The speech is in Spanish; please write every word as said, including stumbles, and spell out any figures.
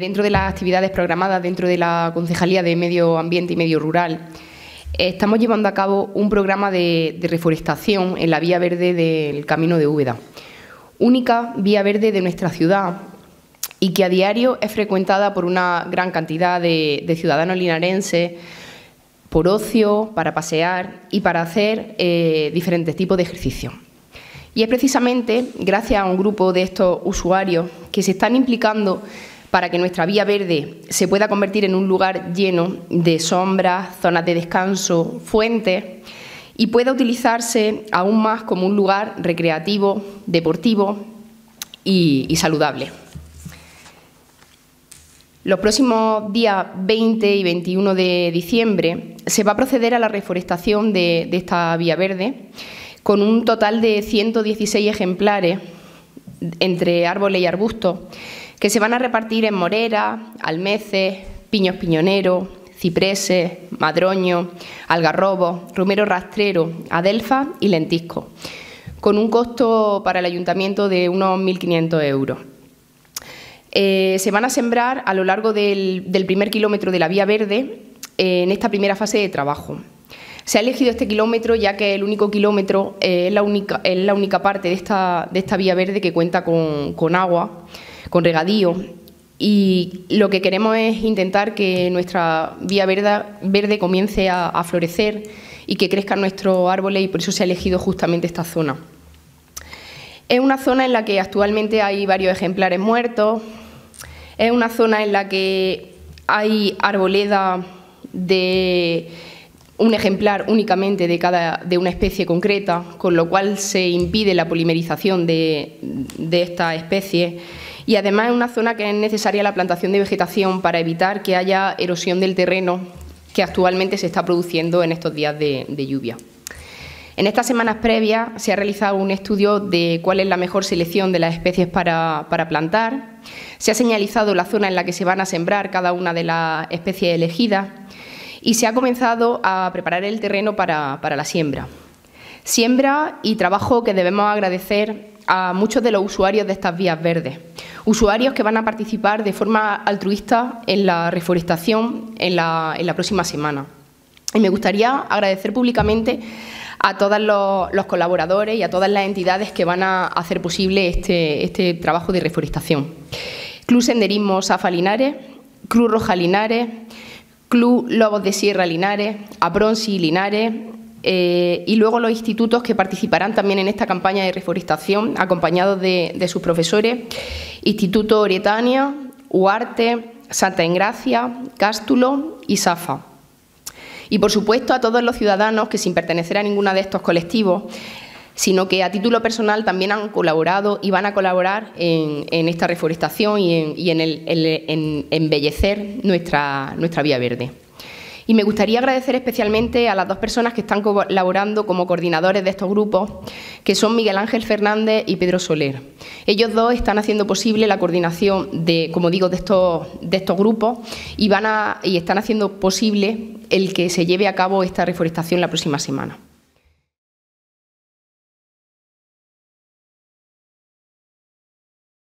dentro de las actividades programadas dentro de la Concejalía de Medio Ambiente y Medio Rural, eh, estamos llevando a cabo un programa de, de reforestación en la vía verde del Camino de Úbeda, única vía verde de nuestra ciudad y que a diario es frecuentada por una gran cantidad de, de ciudadanos linarenses por ocio, para pasear y para hacer eh, diferentes tipos de ejercicios. Y es precisamente gracias a un grupo de estos usuarios que se están implicando para que nuestra vía verde se pueda convertir en un lugar lleno de sombras, zonas de descanso, fuentes y pueda utilizarse aún más como un lugar recreativo, deportivo y, y saludable. Los próximos días veinte y veintiuno de diciembre se va a proceder a la reforestación de, de esta vía verde con un total de ciento dieciséis ejemplares entre árboles y arbustos que se van a repartir en moreras, almeces, piños piñoneros, cipreses, madroños, algarrobos, romero rastrero, adelfa y lentisco, con un costo para el ayuntamiento de unos mil quinientos euros. Eh, se van a sembrar a lo largo del, del primer kilómetro de la vía verde eh, en esta primera fase de trabajo. Se ha elegido este kilómetro ya que el único kilómetro eh, es, la única, es la única parte de esta, de esta vía verde que cuenta con, con agua, con regadío, y lo que queremos es intentar que nuestra vía verde, verde comience a, a florecer y que crezcan nuestros árboles, y por eso se ha elegido justamente esta zona. Es una zona en la que actualmente hay varios ejemplares muertos, es una zona en la que hay arboleda de un ejemplar únicamente de, cada, de una especie concreta, con lo cual se impide la polimerización de, de esta especie, y además es una zona que es necesaria la plantación de vegetación para evitar que haya erosión del terreno que actualmente se está produciendo en estos días de, de lluvia. En estas semanas previas se ha realizado un estudio de cuál es la mejor selección de las especies para, para plantar, se ha señalizado la zona en la que se van a sembrar cada una de las especies elegidas y se ha comenzado a preparar el terreno para, para la siembra. Siembra y trabajo que debemos agradecer a muchos de los usuarios de estas vías verdes, usuarios que van a participar de forma altruista en la reforestación en la, en la próxima semana. Y me gustaría agradecer públicamente a todos los, los colaboradores y a todas las entidades que van a hacer posible este, este trabajo de reforestación. Club Senderismo Safa Linares, Cruz Roja Linares, Club Lobos de Sierra Linares, Apronsi Linares, eh, y luego los institutos que participarán también en esta campaña de reforestación, acompañados de, de sus profesores: Instituto Oretania, Uarte, Santa Engracia, Cástulo y Safa. Y, por supuesto, a todos los ciudadanos que, sin pertenecer a ninguno de estos colectivos, sino que a título personal también han colaborado y van a colaborar en, en esta reforestación y en, y en, el, en, en embellecer nuestra, nuestra vía verde. Y me gustaría agradecer especialmente a las dos personas que están colaborando como coordinadores de estos grupos, que son Miguel Ángel Fernández y Pedro Soler. Ellos dos están haciendo posible la coordinación de, como digo, de estos, de estos grupos y, van a, y están haciendo posible el que se lleve a cabo esta reforestación la próxima semana.